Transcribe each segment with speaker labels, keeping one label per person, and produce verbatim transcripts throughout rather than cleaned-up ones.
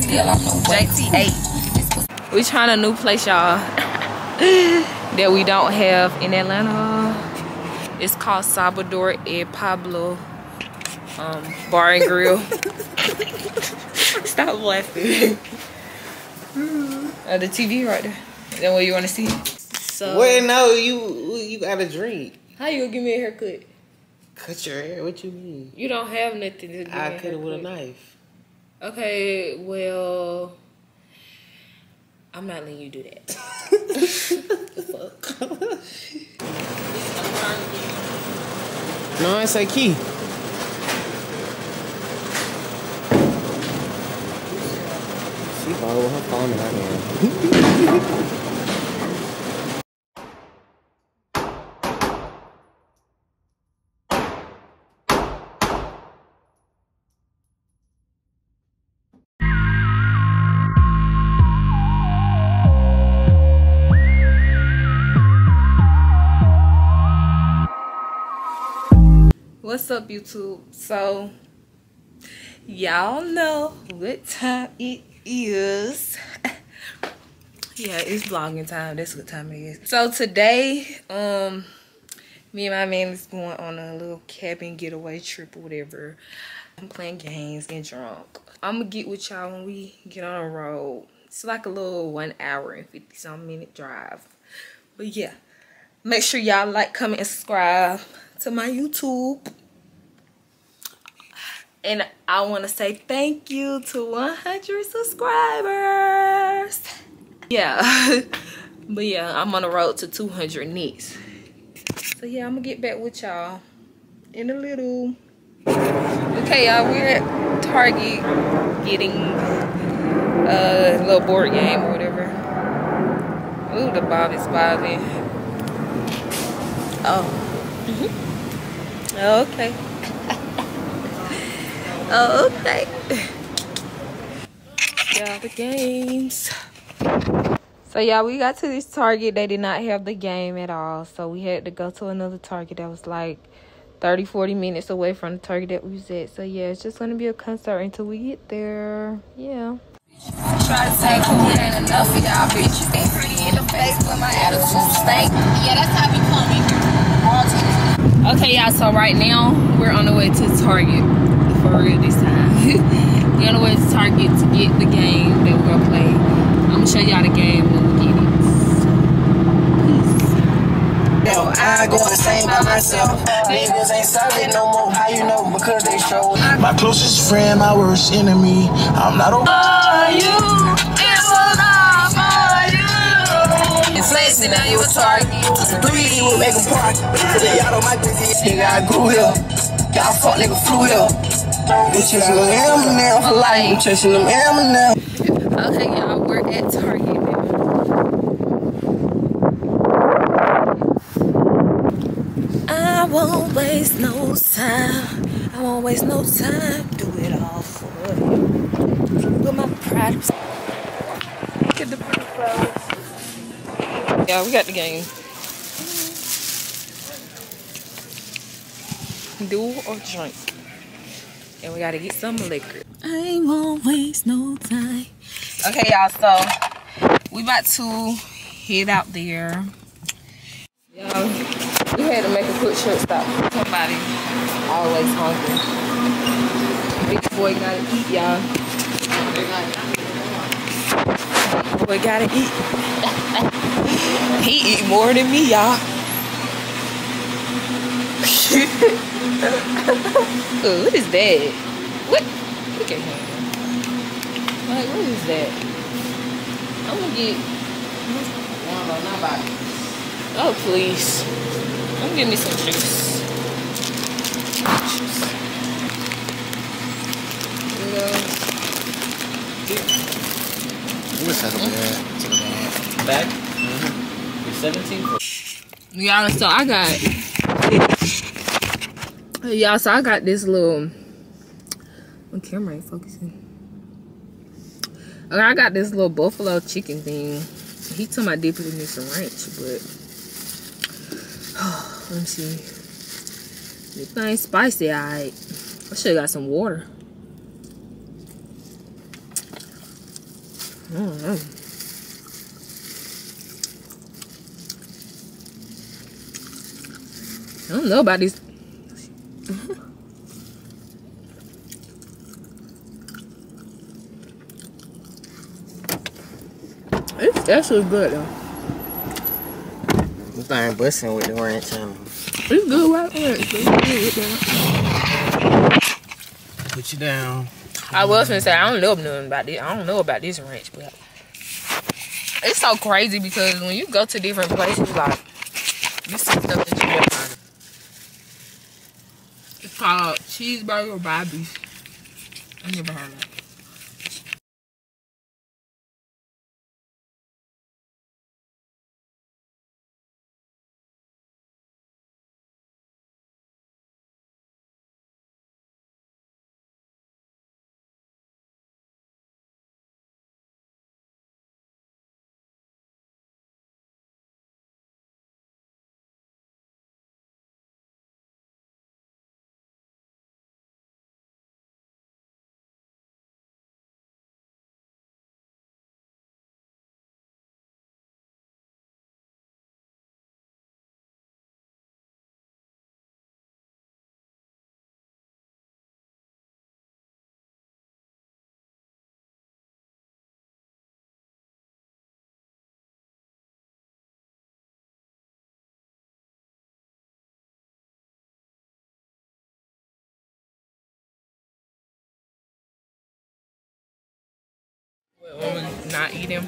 Speaker 1: J T eight. We trying a new place, y'all, that we don't have in Atlanta. It's called Salvador y Pablo um, Bar and Grill. Stop laughing. Uh, the T V right there. Is that what you want to see? So,
Speaker 2: wait, no, you you got a drink.
Speaker 1: How you gonna give me a haircut?
Speaker 2: Cut your hair? What you mean?
Speaker 1: You don't have nothing to do.
Speaker 2: I cut it with a knife. Okay,
Speaker 1: well, I'm not letting you do that. The fuck?
Speaker 2: No, it's a key. She followed with her phone in her hand.
Speaker 1: What's up, YouTube? So y'all know what time it is. Yeah, it's vlogging time. That's what time it is. So today, um, me and my man is going on a little cabin getaway trip or whatever. I'm playing games, getting drunk. I'm gonna get with y'all when we get on the road. It's like a little one hour and fifty some minute drive. But yeah, make sure y'all like, comment, and subscribe to my YouTube. And I want to say thank you to one hundred subscribers. Yeah. But yeah, I'm on the road to two hundred next. So yeah, I'm going to get back with y'all in a little. Okay, y'all, we're at Target getting a little board game or whatever. Ooh, the bob is bobbing. Oh. Mm-hmm. Okay. Oh, okay. Yeah, the games. So y'all, we got to this Target. They did not have the game at all. So we had to go to another Target that was like thirty, forty minutes away from the Target that we was at. So yeah, it's just gonna be a concert until we get there. Yeah.
Speaker 3: Try to say cool, it ain't enough for y'all bitches. Ain't pretty in the face, but my attitude stink. Yeah, that's how we coming.
Speaker 1: Okay, y'all, so right now we're on the way to Target. For real this time. We're on the way to Target to get the game that we're gonna play. I'm gonna show y'all the game when we get it.
Speaker 4: Yo, I go insane by myself. Niggas ain't solid no more. How you know? Because they show. My closest friend, my worst enemy. I'm not over
Speaker 3: you. It was all for you. Inflation, now you a Target.
Speaker 4: three, we make them park. Y'all don't like this. Nigga, I grew here. Y'all fuck nigga flew here. We chasing them Eminem for life. We chasing them Eminem.
Speaker 1: Okay, y'all, we're at Target now. I won't waste no time. I won't waste no time. Do it all for you. With my pride. Get the pretty flowers. Yeah, we got the game. Do or drink. And we gotta get some liquor. I won't waste no time. Okay, y'all, so we about to head out there. Y'all, we had to make a quick short stop. Somebody always hungry. Big boy gotta eat, y'all. Big boy gotta eat. He eat more than me, y'all. Ooh, what is that? What? Look at him. Like, what is that? I'm gonna get. I don't know, not about it. Oh, please. I'm gonna give me some juice. Juice. You know.
Speaker 2: What's that over there? To the bag? Mm-hmm. You're seventeen?
Speaker 1: Yeah, so I got. Y'all, so I got this little. My camera ain't focusing. Okay, I got this little buffalo chicken thing. He told me I dip it in this ranch, but oh, let me see. This thing spicy, alright. I should have got some water. Mm-hmm. I don't know about this. It's actually good though.
Speaker 2: This thing busting with the ranch on.
Speaker 1: It's good white ranch. It's good with that.
Speaker 2: Put you down.
Speaker 1: I was gonna say I don't know nothing about this. I don't know about this ranch, but it's so crazy because when you go to different places, like you see stuff that you never heard of. It's called Cheeseburger Bobby's. I never heard of it. When we not eating,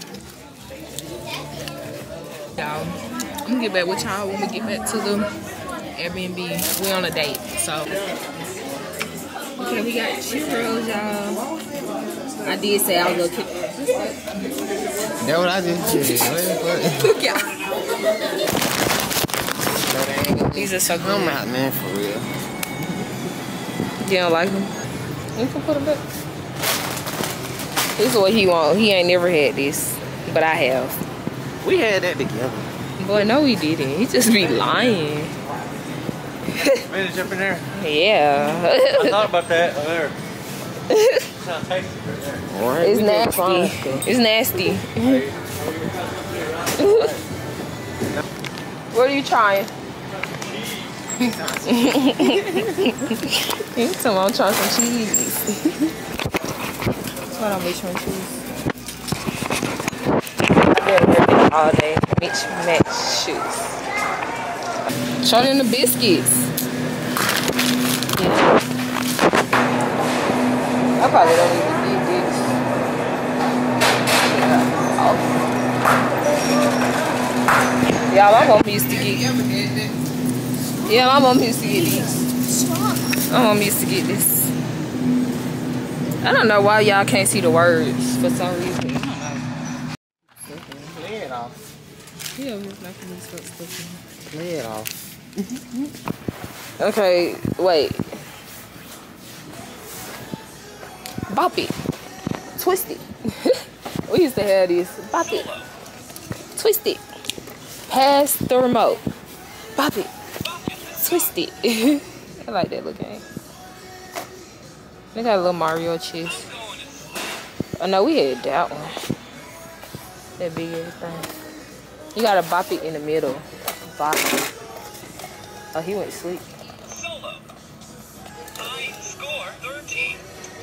Speaker 1: y'all, I'm gonna get back with y'all when we get back to the Airbnb. We on a date, so okay. We got churros, y'all. I did say I was gonna keep.
Speaker 2: That's what I did.
Speaker 1: Look, y'all. These are so good.
Speaker 2: I'm out, man, for real.
Speaker 1: You don't like them? You can put them back. This is what he want. He ain't never had this, but I have.
Speaker 2: We had that together.
Speaker 1: Boy, no, he didn't. He just be lying.
Speaker 2: Ready to jump in there?
Speaker 1: Yeah.
Speaker 2: I thought about that over there. Sounds tasty right there. Right,
Speaker 1: it's nasty. It's nasty. What are you trying? He's talking about trying some cheese. Hold on, which one choose? I've been working all day. Mitch match shoes. Show them the biscuits. Yeah. I probably don't even need this. Yeah. Oh. Y'all, my mom used to get. Yeah, my mom used to get these. My mom used to get this. I don't know why y'all can't see the words for some reason.
Speaker 2: Play it off.
Speaker 1: Yeah, we're making these stuff.
Speaker 2: Play it off.
Speaker 1: Okay, wait. Bop it. Twist it. We used to have this. Bop it. Twist it. Pass the remote. Bop it. Twist it. I like that looking. They got a little Mario chest. Oh no, we had that one. That big ass thing. You gotta bop it in the middle. Bop it. Oh, he went to sleep.
Speaker 5: Solo. High score thirteen.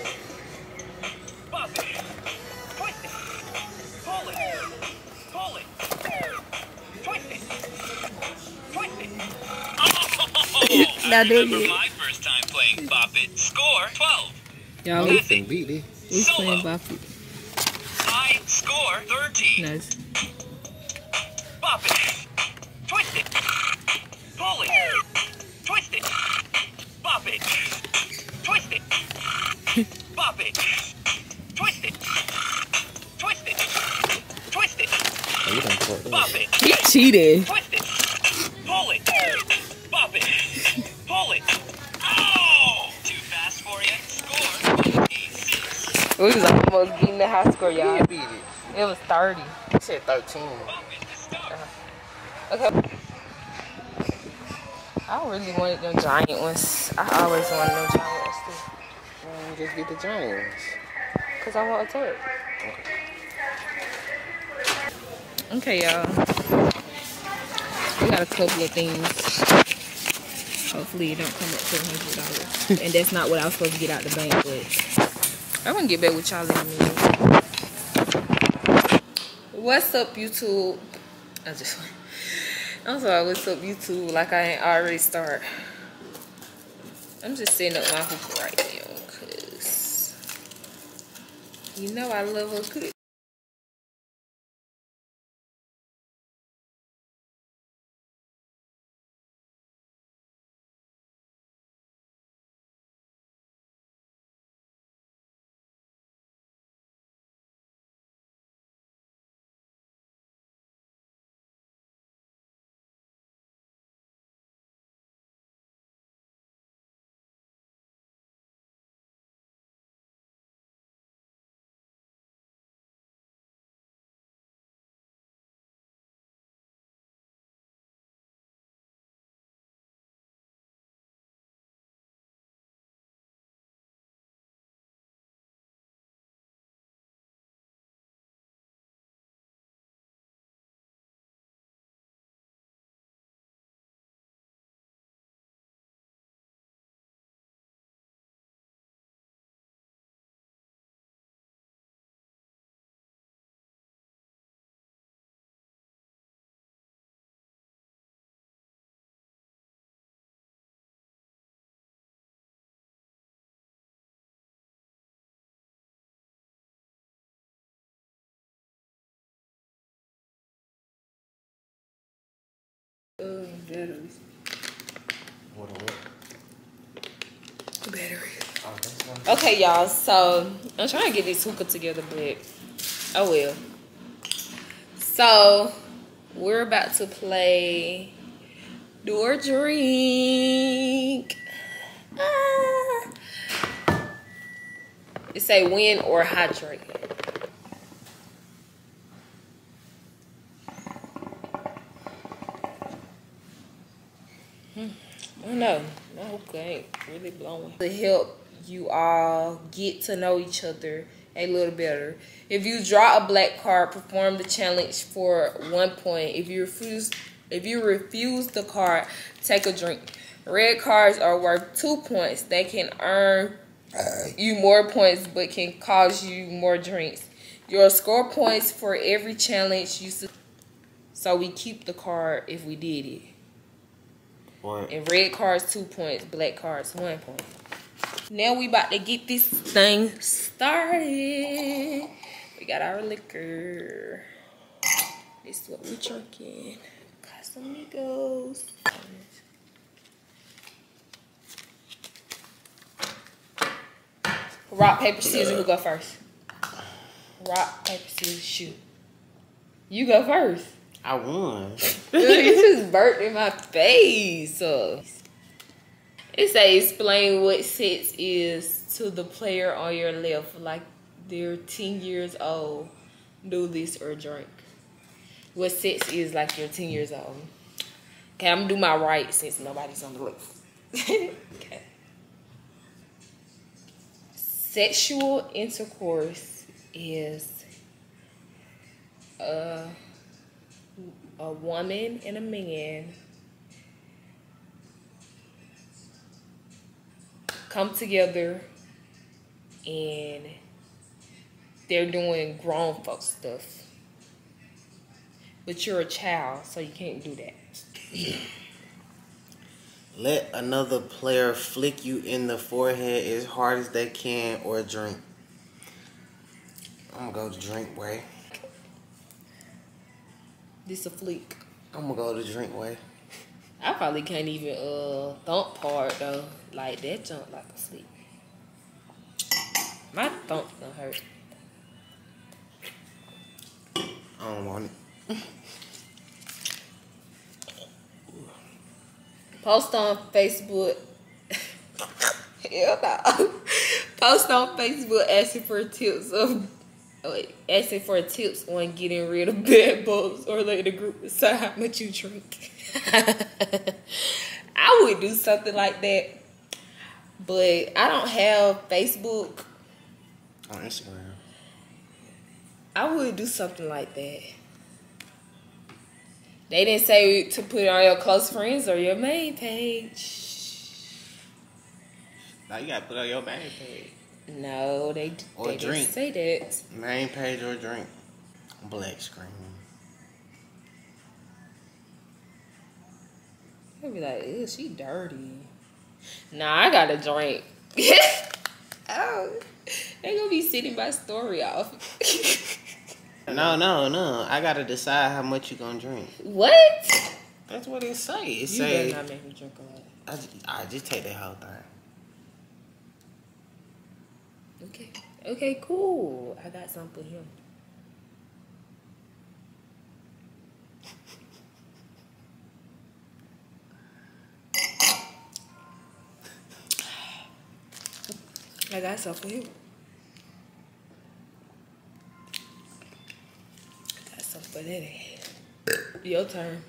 Speaker 5: Bop it. Twist it. Pull it. Pull it. Twist it. Twist it. Oh,
Speaker 1: Now,
Speaker 5: I
Speaker 1: do
Speaker 5: remember
Speaker 1: it.
Speaker 5: my first time playing Bop It. Score twelve.
Speaker 1: Y'all,
Speaker 2: We
Speaker 1: we,
Speaker 2: can beat this.
Speaker 1: we playing bop it.
Speaker 5: High score thirteen.
Speaker 1: Nice.
Speaker 5: Bop it. Twist it. Pull it. Twist it. Bop it. Twist it. Bop it. Twist it. Twist it. Twist it.
Speaker 2: Oh, you done fucked up.
Speaker 5: Bop it.
Speaker 1: He cheated.
Speaker 5: Twist it. Pull it. Bop it. Pull it. Oh! Too fast for you. Score. eighty-six.
Speaker 1: We was almost beating the high score, y'all.
Speaker 2: You beat it.
Speaker 1: It was thirty.
Speaker 2: I said thirteen.
Speaker 5: Bop it to start.
Speaker 1: Okay. I really wanted them giant ones. I always wanted them giant ones too.
Speaker 2: Man, just get the Giants.
Speaker 1: Cause I want a touch. Okay, y'all. We got a couple of things. Hopefully it don't come up to a hundred dollars. And that's not what I was supposed to get out the bank, but I'm gonna get back with y'all in a minute. What's up, YouTube? I just I'm sorry, what's up, YouTube? Like I ain't already start. I'm just setting up my hookah right now, cause you know I love a good. Uh, batteries.
Speaker 2: What a what?
Speaker 1: Batteries.
Speaker 2: Oh, that's one.
Speaker 1: Okay, y'all. So I'm trying to get this hookah together, but oh well. So we're about to play Do or Drink. Ah. It say win or hydrate. I don't know. My hookah ain't really blowing. To help you all get to know each other a little better. If you draw a black card, perform the challenge for one point. If you refuse, if you refuse the card, take a drink. Red cards are worth two points. They can earn you more points, but can cause you more drinks. You'll score points for every challenge you. So we keep the card if we did it.
Speaker 2: What?
Speaker 1: And red cards, two points. Black cards, one point. Now we about to get this thing started. We got our liquor. This is what we're drinking. Casamigos. Rock, paper, scissors. Who go first? Rock, paper, scissors, shoot. You go first.
Speaker 2: I won.
Speaker 1: Dude, you just burnt in my face. Uh, it say explain what sex is to the player on your left, like they're ten years old. Do this or drink. What sex is like you're ten years old. Okay, I'm gonna do my right since nobody's on the left. Okay. Sexual intercourse is uh. a woman and a man come together and they're doing grown folk stuff. But you're a child, so you can't do that.
Speaker 2: Let another player flick you in the forehead as hard as they can or drink. I'm gonna go to drink way.
Speaker 1: This a flick.
Speaker 2: I'm gonna go to drink way.
Speaker 1: I probably can't even uh thump hard though. Like that jump like a flick. My thump gonna hurt.
Speaker 2: I don't want it.
Speaker 1: Post on Facebook. Hell no. Post on Facebook asking for tips of oh wait, asking for tips on getting rid of bed bugs or let the group decide how much you drink. I would do something like that. But I don't have Facebook.
Speaker 2: On Instagram.
Speaker 1: I would do something like that. They didn't say to put it on your close friends or your main page.
Speaker 6: Now you gotta put on your main page.
Speaker 1: No, they,
Speaker 6: Or
Speaker 1: they
Speaker 6: drink.
Speaker 1: didn't say that.
Speaker 6: Main page or drink. Black screen.
Speaker 1: They'll be like, ew, she dirty. Nah, I got a drink. Oh, they gonna be sitting my story off.
Speaker 6: No, no, no. I gotta decide how much you gonna drink.
Speaker 1: What?
Speaker 6: That's what it say. It
Speaker 1: You
Speaker 6: say.
Speaker 1: better not make me drink a lot.
Speaker 6: I just, I just take that whole thing.
Speaker 1: Okay. Okay, cool. I got some for him. I got some for him. I got some for that. Your turn.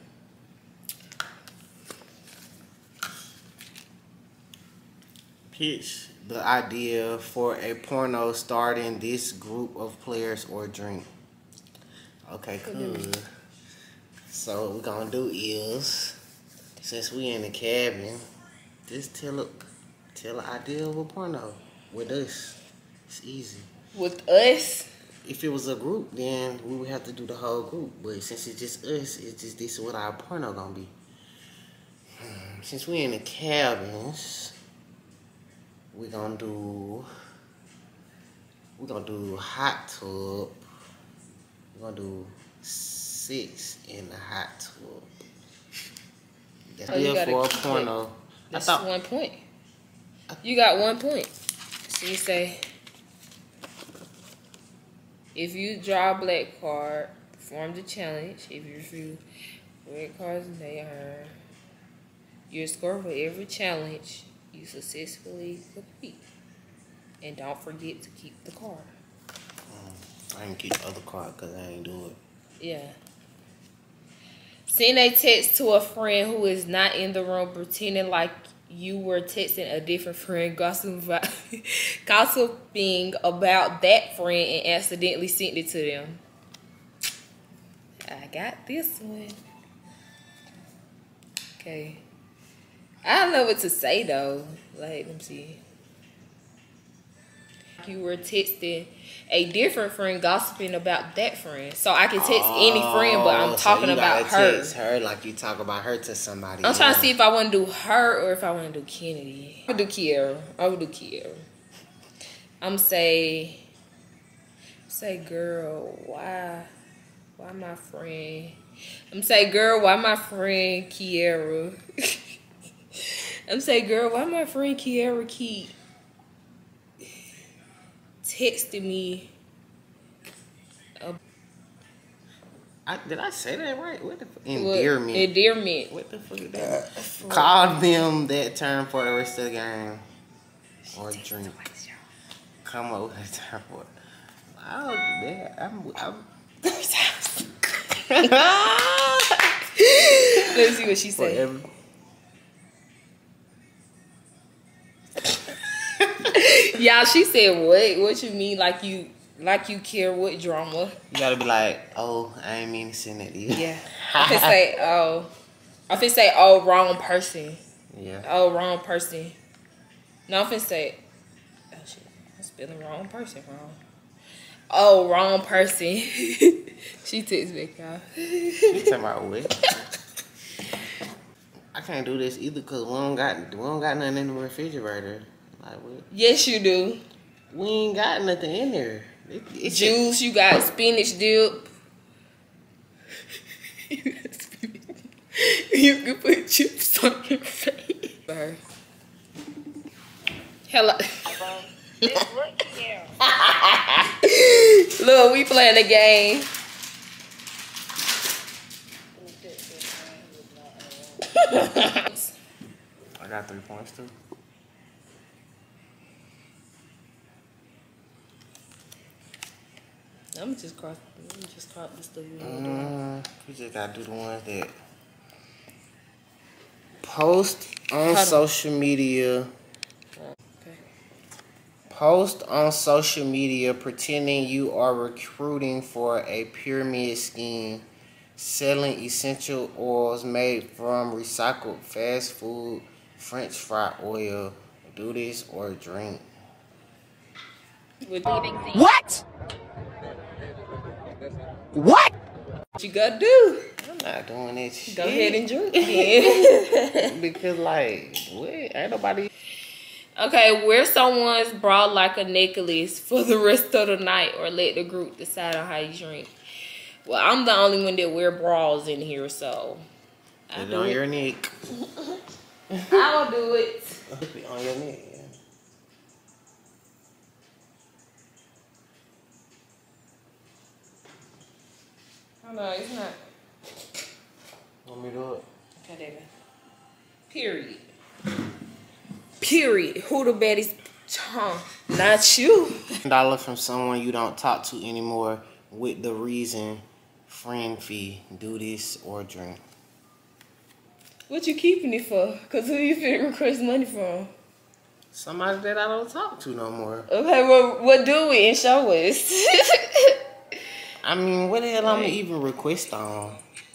Speaker 6: Pitch the idea for a porno starring this group of players or drink. Okay, cool. So what we're gonna do is, since we in the cabin, just tell a tell an idea of a porno with us. It's easy.
Speaker 1: With us?
Speaker 6: If it was a group, then we would have to do the whole group. But since it's just us, it's just this is what our porno gonna be. Since we in the cabins, we gonna do we gonna do hot tub. We're gonna do six in the hot tub. That's
Speaker 1: Oh, you
Speaker 6: good
Speaker 1: gotta
Speaker 6: for a
Speaker 1: keep
Speaker 6: porno.
Speaker 1: it.
Speaker 6: I
Speaker 1: That's
Speaker 6: thought
Speaker 1: one point. You got one point. So you say, if you draw a black card, perform the challenge. If you refuse red cards, they earn your score for every challenge you successfully complete. And don't forget to keep the card.
Speaker 6: I didn't keep the other card because I ain't do it.
Speaker 1: Yeah. Send a text to a friend who is not in the room, pretending like you were texting a different friend, gossiping about, gossiping about that friend, and accidentally sent it to them. I got this one. Okay. I don't know what to say though. Like, let me see. You were texting a different friend, gossiping about that friend. So I can text any friend, but I'm
Speaker 6: Oh, so
Speaker 1: talking
Speaker 6: you
Speaker 1: about
Speaker 6: gotta
Speaker 1: her.
Speaker 6: Text her like you talk about her to somebody.
Speaker 1: I'm trying to
Speaker 6: else.
Speaker 1: see if I want to do her or if I want to do Kennedy. I'm gonna do Kiera. I'm gonna do Kiera. I'm say, say, girl, why, why my friend? I'm say, girl, why my friend Kiera? I'm say, girl, why my friend Kiera keep texting me?
Speaker 6: I, did I say that right? What the fuck? Endearment.
Speaker 1: Endearment.
Speaker 6: What the fuck is that? Call them that term for the rest of the game. Or drink. Come up with a term for it. Oh, man. I'm... I'm
Speaker 1: Let's see what she said.
Speaker 6: forever.
Speaker 1: Y'all, she said what? What you mean? Like you, like you care what drama?
Speaker 6: You gotta be like, oh, I ain't mean to send that to you.
Speaker 1: Yeah. I could say, oh, I could say, oh, wrong person.
Speaker 6: Yeah.
Speaker 1: Oh, wrong person. No, I'm finna say, oh shit, I'm spelling wrong person wrong. Oh, wrong person. She texts back, y'all.
Speaker 6: You talking about what? I can't do this either because we don't got we don't got nothing in the refrigerator. Like what?
Speaker 1: Yes, you do.
Speaker 6: We ain't got nothing in there. It, it's
Speaker 1: Juice, you got spinach dip. You got spinach. You can put chips on your face. For her. Hello.
Speaker 3: Look here.
Speaker 1: Look, we playing the game.
Speaker 6: I got three points too.
Speaker 1: I'm just cross. Let me just crop this stuff.
Speaker 6: Mm, we just gotta do the ones that post on
Speaker 1: Hold on.
Speaker 6: social media.
Speaker 1: Okay.
Speaker 6: Post on social media pretending you are recruiting for a pyramid scheme selling essential oils made from recycled fast food, French fry oil. Do this or drink.
Speaker 1: What?
Speaker 4: What? What?
Speaker 1: What you gotta do?
Speaker 6: I'm not doing that shit.
Speaker 1: Go ahead and drink it.
Speaker 6: Because, like, what? Ain't nobody.
Speaker 1: Okay, wear someone's bra like a necklace for the rest of the night, or let the group decide on how you drink. Well, I'm the only one that wear bras in here, so
Speaker 6: Put it on your neck.
Speaker 1: I'll do it.
Speaker 6: Put it on your neck.
Speaker 1: Oh no, it's not.
Speaker 6: Want me to do it?
Speaker 1: Okay, there you go. Period. Period. Who the baddest? Huh? Not you.
Speaker 6: Dollar from someone you don't talk to anymore with the reason friend fee. Do this or drink.
Speaker 1: What you keeping it for? Cause who you finna request money from?
Speaker 6: Somebody that I don't talk to no more.
Speaker 1: Okay, well, what do it and show us?
Speaker 6: I mean, what the hell I'm even request on?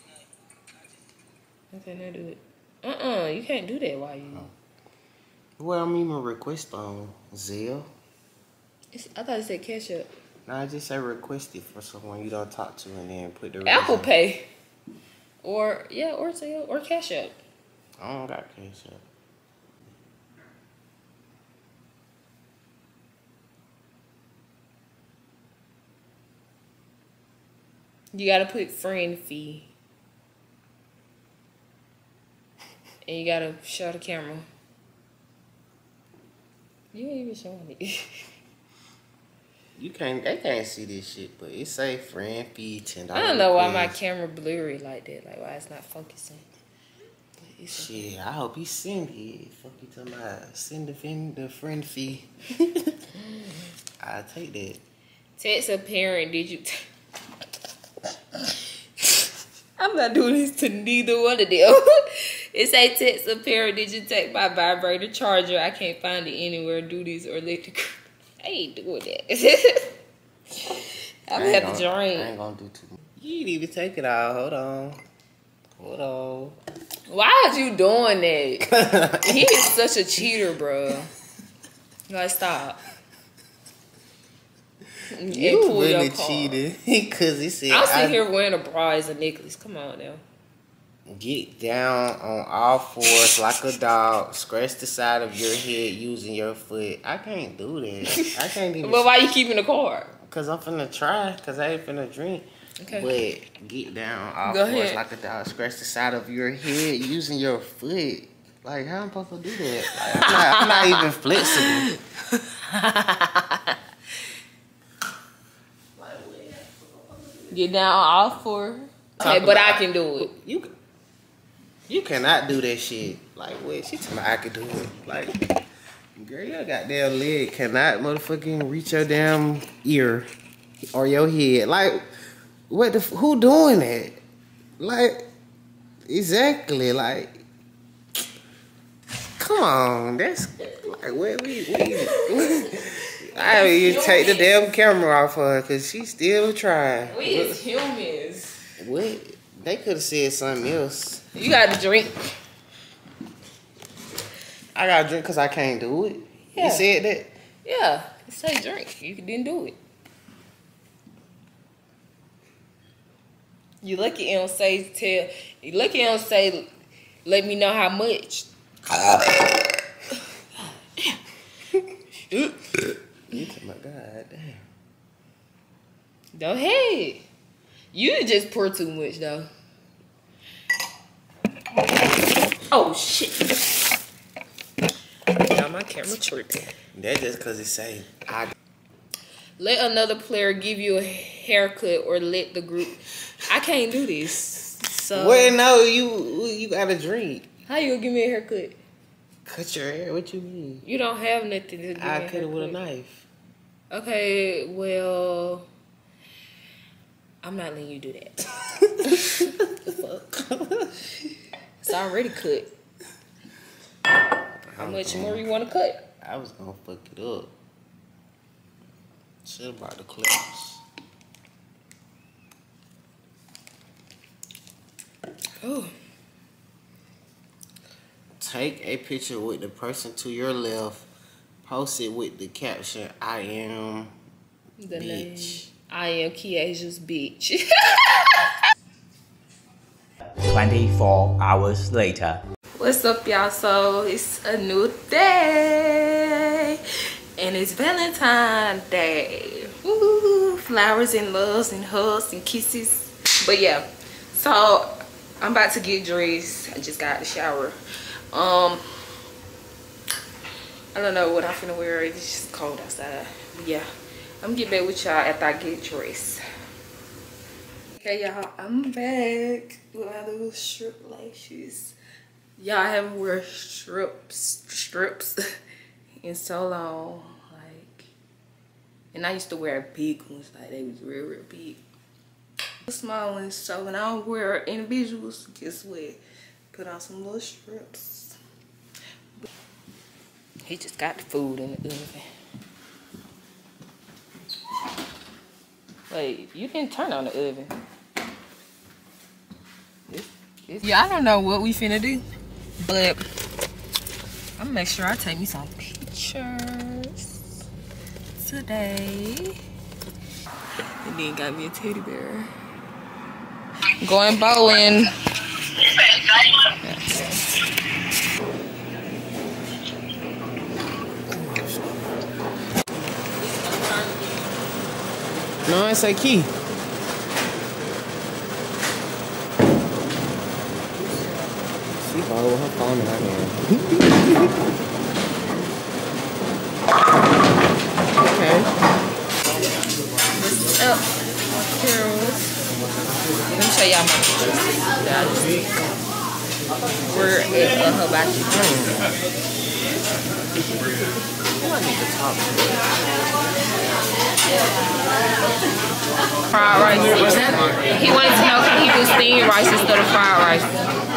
Speaker 1: Okay, now do it. Uh-uh, you can't do that while you...
Speaker 6: What I'm even request on? Zelle?
Speaker 1: It's, I thought it said cash up.
Speaker 6: No, I just say request it for someone you don't talk to and then put the
Speaker 1: Apple
Speaker 6: reason.
Speaker 1: Pay. Or, yeah, or Zelle, or cash up.
Speaker 6: I don't got cash up.
Speaker 1: You gotta put friend fee. And you gotta show the camera. You ain't even showing it.
Speaker 6: You can't, they can't see this shit, but it say friend fee ten
Speaker 1: I
Speaker 6: dollars.
Speaker 1: don't know why my camera blurry like that. Like, why it's not focusing. But it's okay.
Speaker 6: Shit, I hope you send it. Fuck you talking about send the friend, the friend fee. I'll take that.
Speaker 1: Text a parent, did you... T I'm not doing this to neither one of them. It say text a parent, did you take my vibrator charger? I can't find it anywhere. Do this or let the... I ain't doing that. I'm gonna have to drink.
Speaker 6: I ain't gonna do too much. You didn't even take it out. Hold on. Hold on.
Speaker 1: Why is you doing that? He is such a cheater, bro. Like, stop.
Speaker 6: You really cheated. Because he said...
Speaker 1: I'm sitting here wearing a bra as a necklace. Come on now.
Speaker 6: Get down on all fours like a dog. Scratch the side of your head using your foot. I can't do that. I can't even...
Speaker 1: But why you keeping the card?
Speaker 6: Because I'm finna try. Because I ain't finna drink.
Speaker 1: Okay.
Speaker 6: But get down all
Speaker 1: Go
Speaker 6: fours
Speaker 1: ahead.
Speaker 6: like a dog. Scratch the side of your head using your foot. Like, how am I supposed to do that? Like, I'm, not, I'm not even flexible.
Speaker 1: Get down all four. Okay, but I can do it.
Speaker 6: You you cannot do that shit. Like, what? She told me I could do it. Like, girl, your goddamn leg cannot motherfucking reach your damn ear or your head. Like, what the, f- who doing that? Like, exactly, like, come on, that's, like, what we, we, I mean, take the damn camera off her, because she still trying.
Speaker 1: We is humans.
Speaker 6: What? They could have said something else.
Speaker 1: You got to drink.
Speaker 6: I got to drink because I can't do it.
Speaker 1: Yeah.
Speaker 6: You said that?
Speaker 1: Yeah, it say drink. You didn't do it. You lucky it don't say tell. You lucky it don't say let me know how much.
Speaker 6: You talking about God damn.
Speaker 1: Go ahead. You just pour too much though. Oh shit. Got my camera tripping.
Speaker 6: That's just because it say I.
Speaker 1: Let another player give you a haircut or let the group. I can't do this. So
Speaker 6: Wait, no, you you got to drink.
Speaker 1: how you gonna give me a haircut?
Speaker 6: Cut your hair. What you mean?
Speaker 1: You don't have nothing to do.
Speaker 6: I cut it with a knife.
Speaker 1: Okay, well, I'm not letting you do that. Fuck. It's already cut. How much more you want to cut?
Speaker 6: I was gonna fuck it up. Shit about the clips.
Speaker 1: Oh.
Speaker 6: Take a picture with the person to your left. Post it with the caption, I am
Speaker 1: The
Speaker 6: bitch.
Speaker 1: name. I am Kiaja's bitch.
Speaker 7: twenty-four hours later.
Speaker 1: What's up, y'all? So it's a new day and it's Valentine's Day. Woo! Flowers and loves and hugs and kisses. But yeah, so I'm about to get dressed. I just got out the shower. Um, I don't know what I'm finna wear. It's just cold outside. But yeah, I'm gonna get back with y'all after I get dressed. Okay, y'all, I'm back with my little strip lashes. Y'all haven't worn strips strips in so long. Like, and I used to wear big ones, like they was real, real big. The small ones, so when I don't wear individuals, guess what? Put on some little strips. He just got the food in the oven. Wait, you didn't turn on the oven. It's, it's, yeah, I don't know what we finna do, but I'm gonna make sure I take me some pictures today. And then got me a teddy bear. Going bowling.
Speaker 6: No, it's a key. She bought with her phone in her hand. Okay.
Speaker 1: What's up, girls? Let me show y'all my pictures. We're at a hibachi. Fried rice.
Speaker 6: What's that?
Speaker 1: He wanted to know, can he do steamed rice instead of fried rice?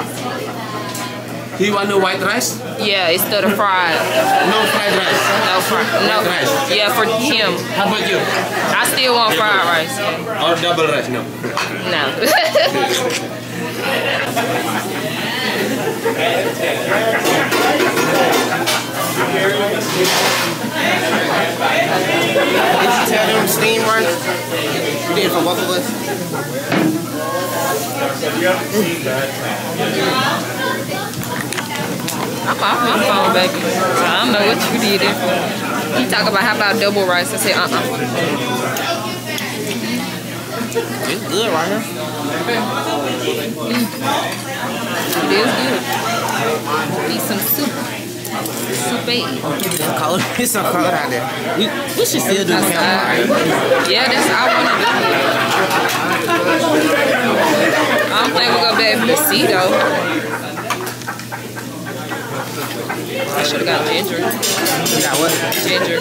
Speaker 6: You want no white rice?
Speaker 1: Yeah, instead of fried.
Speaker 6: No fried rice.
Speaker 1: No fried. No.
Speaker 6: White rice.
Speaker 1: Yeah, for him.
Speaker 6: How about you?
Speaker 1: I still want fried rice. Yeah.
Speaker 6: Or double rice? No.
Speaker 1: No.
Speaker 6: Did you tell them steam rice? You did for both of us?
Speaker 1: I'm off my phone, baby. I don't know what you did there for. He talk about how about double rice. I say, uh-uh.
Speaker 6: It's good right here.
Speaker 1: It is good. Eat some soup. Soup eight.
Speaker 6: It's cold. It's so cold out there. We, we should still do
Speaker 1: Outside.
Speaker 6: campfire.
Speaker 1: Yeah, that's all I want to do. I don't think we're going to be able to see, though. I should have got ginger.
Speaker 6: You got what?
Speaker 1: Ginger.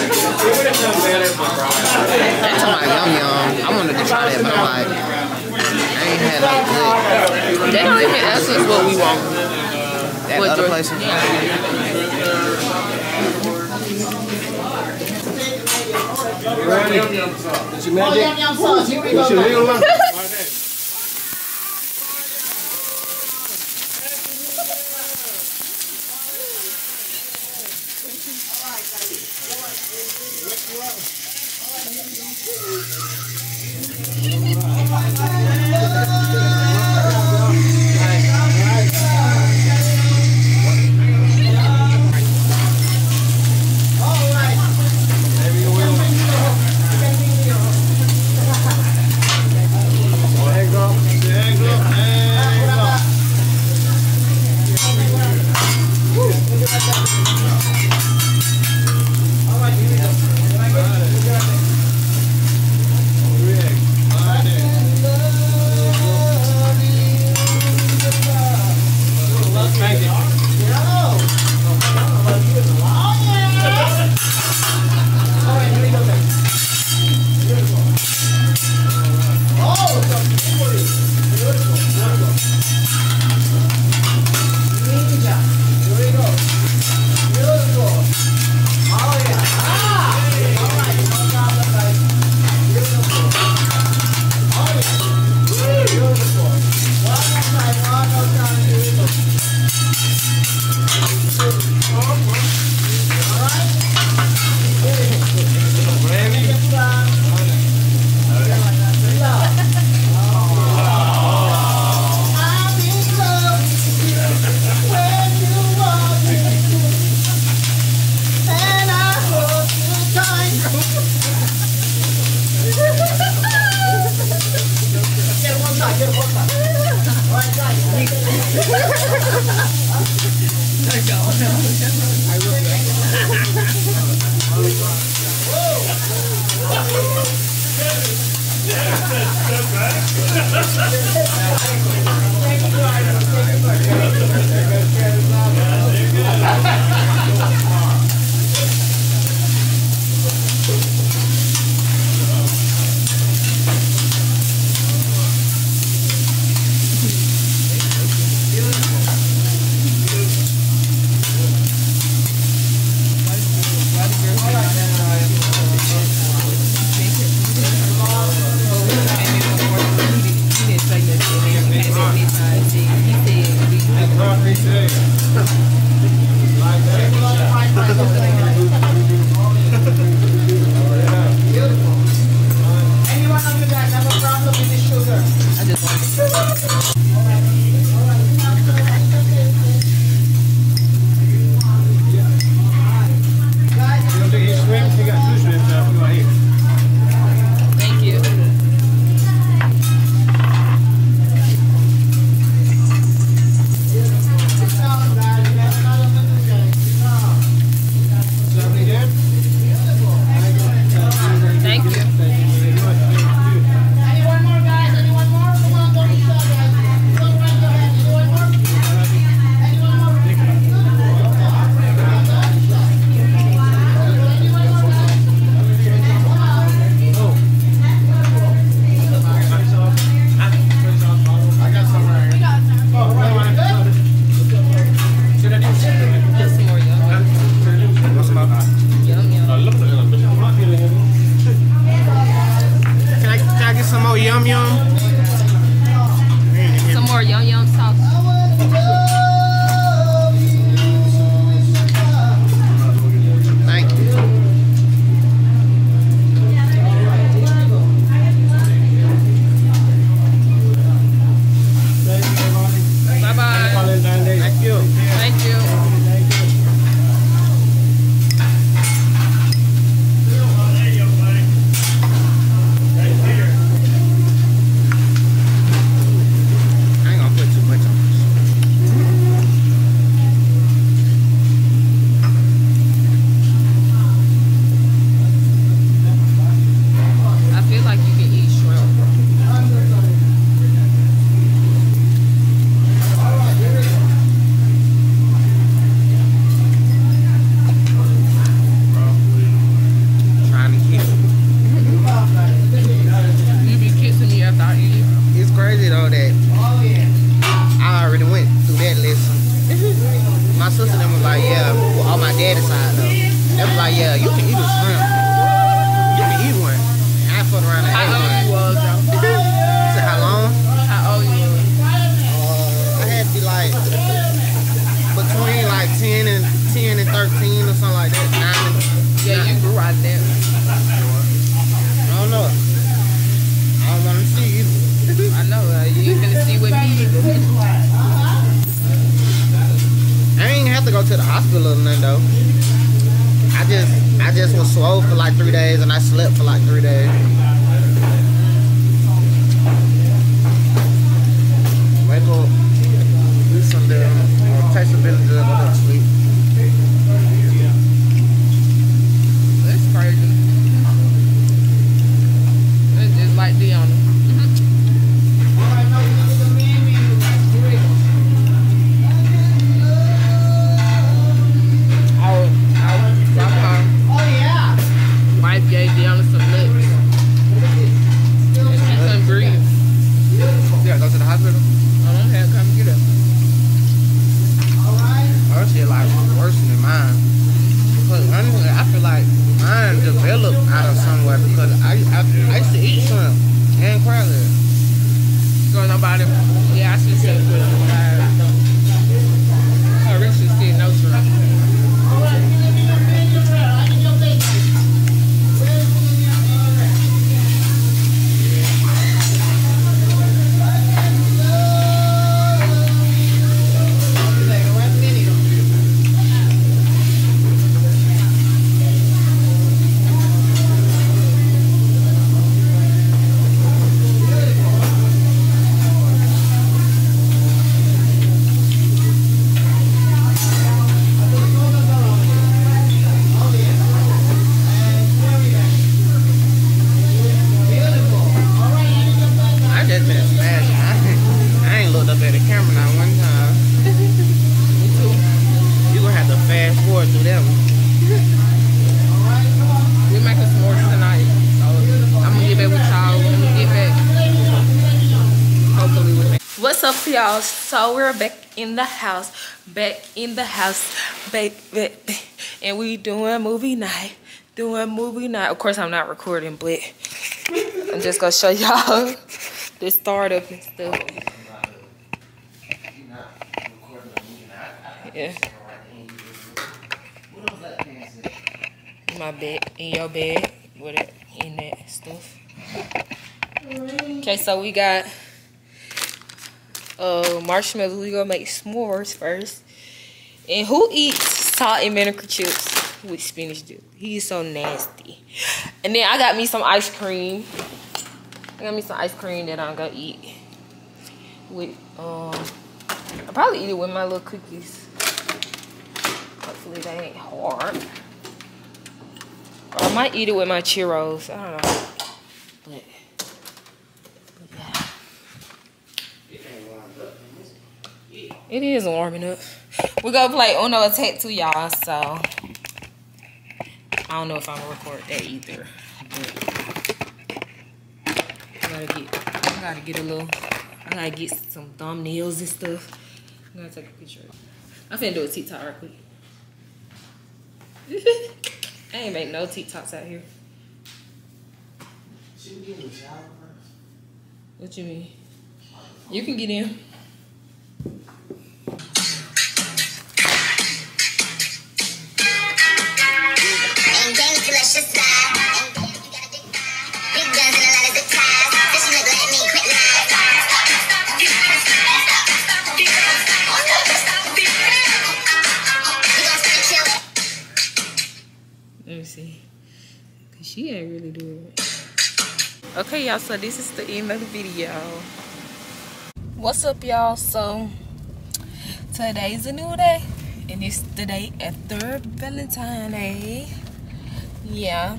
Speaker 6: They talking about yum yum. I wanted to try that, but I'm like, I ain't had no good.
Speaker 1: They don't even ask us what we want.
Speaker 6: That
Speaker 1: What
Speaker 6: other
Speaker 1: the-
Speaker 6: places?
Speaker 1: What's up, y'all? So we're back in the house, back in the house, back, back, and we doing movie night, doing movie night. Of course, I'm not recording, but I'm just gonna show y'all the startup and stuff. Yeah. My bed, in your bed, with it in that stuff. Okay, so we got uh marshmallows. We gonna make s'mores first. And who eats salt and vinegar chips with spinach dip? He is so nasty. And then I got me some ice cream. I got me some ice cream that I'm gonna eat with. Um, I'll probably eat it with my little cookies. Hopefully they ain't hard. Or I might eat it with my churros. I don't know. But, but yeah. It is warming up. We're gonna play Uno Attack two, y'all. So I don't know if I'm gonna record that either. But I gotta get, I gotta get a little. I gotta get some thumbnails and stuff. I'm gonna take a picture. I'm finna do a TikTok right quick. I ain't make no TikToks out here.
Speaker 6: Should we get in the shower first?
Speaker 1: What you mean? You can get in. Let me see. Cause she ain't really doing it. Okay, y'all, so this is the end of the video. What's up, y'all? So today's a new day, and it's the day after Valentine's Day. Yeah.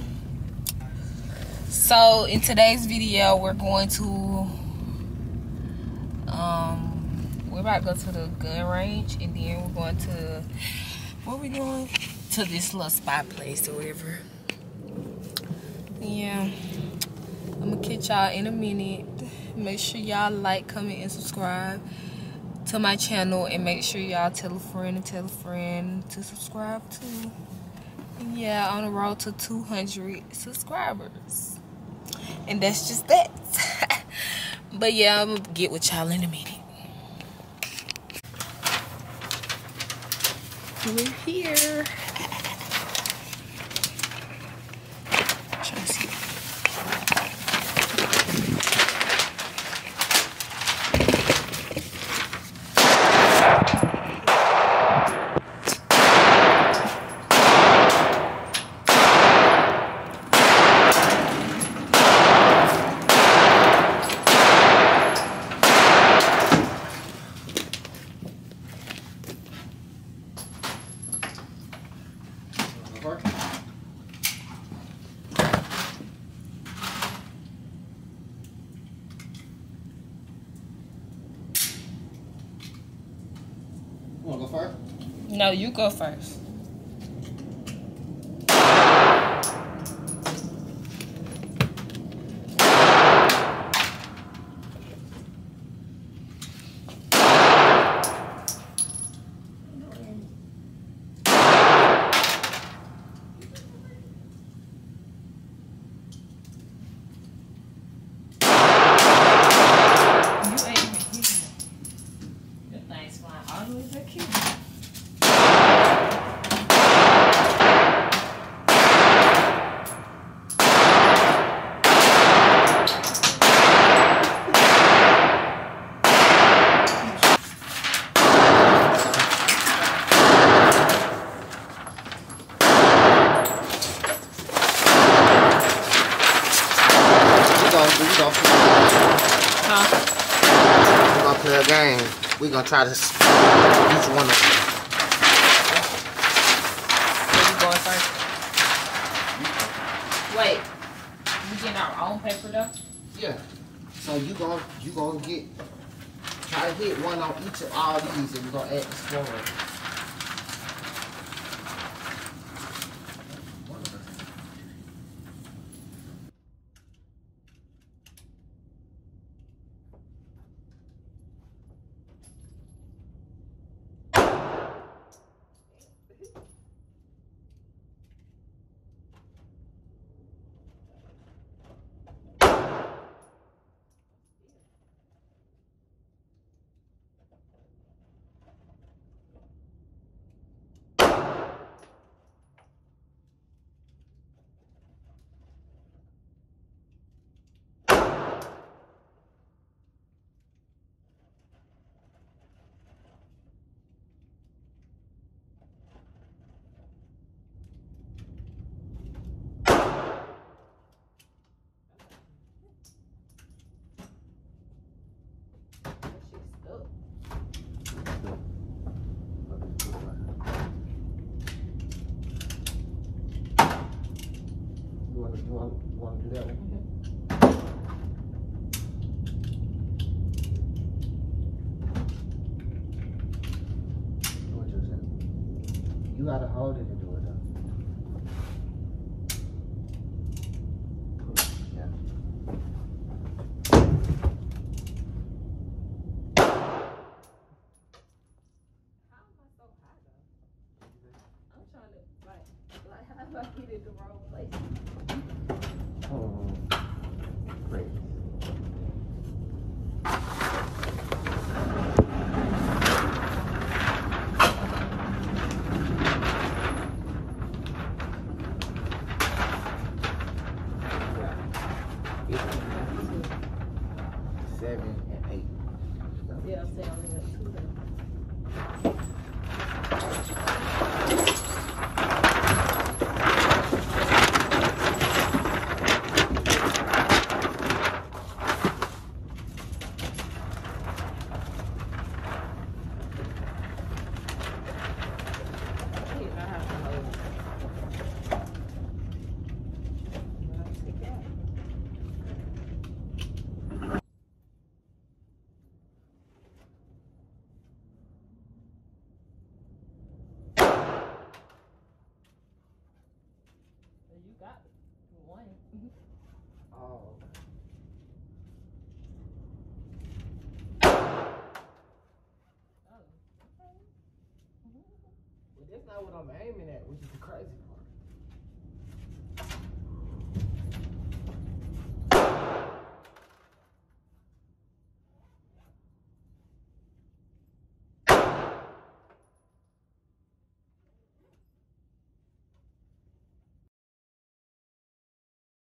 Speaker 1: So in today's video, we're going to um we're about to go to the gun range, and then we're going to where we going? To this little spot place or whatever. Yeah. I'm gonna catch y'all in a minute. Make sure y'all like, comment, and subscribe to my channel, and make sure y'all tell a friend and tell a friend to subscribe too. And yeah, on the road to two hundred subscribers. And that's just that. But yeah, I'm gonna get with y'all in a minute. We're here. Trying to see.
Speaker 6: You wanna go first?
Speaker 1: No, you go first.
Speaker 6: Play a game. We're gonna try to each one of them.
Speaker 1: Where you going first? Wait, we getting our own paper though?
Speaker 6: Yeah. So you gonna you gonna get try to hit one on each of all these, and we're gonna add the score. You gotta hold it to do it though. Yeah.
Speaker 1: How am I so high though? I'm trying to like, like how do I get it the wrong place?
Speaker 6: Oh, great. Seven and eight.
Speaker 1: Yeah, I'm saying only got two left. I didn't know how to hold it. But I'm sick of it. You got it. One.
Speaker 6: Oh.
Speaker 1: Oh, okay.
Speaker 6: But that's not what I'm aiming at, which is the crazy